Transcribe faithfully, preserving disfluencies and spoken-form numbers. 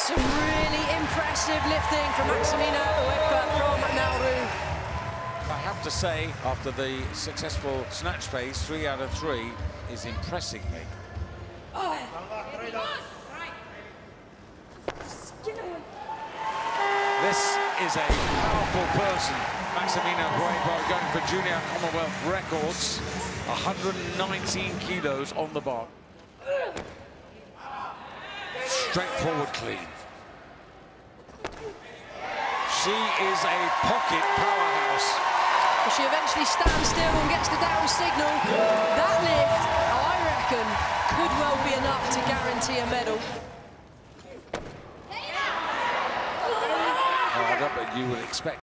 Some really impressive lifting from maximina from Nauru. I have to say, after the successful snatch phase, three out of three is impressing me. Oh. This is a powerful person, Maximina going for junior Commonwealth records, one hundred nineteen kilos on the bar. Straightforward clean. She is a pocket powerhouse. Well, she eventually stands still and gets the down signal. That lift, I reckon, could well be enough to guarantee a medal. Oh, but you would expect